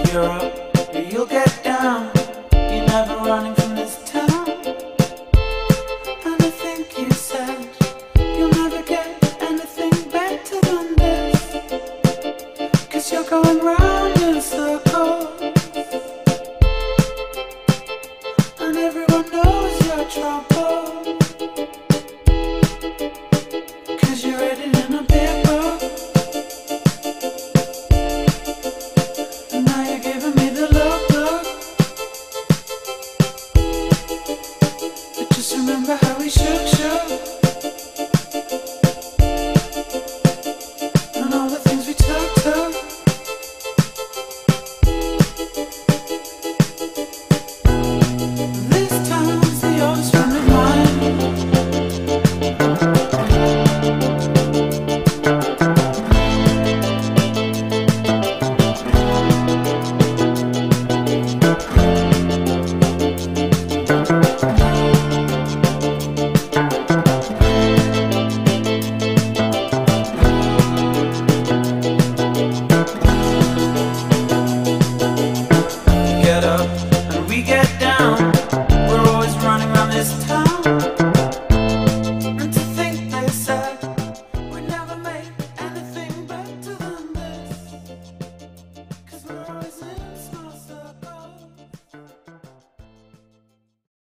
you're up, you'll get down. You're never running from this town. And I think you said you'll never get anything better than this, 'cause you're going round in circles, and everyone knows your trouble.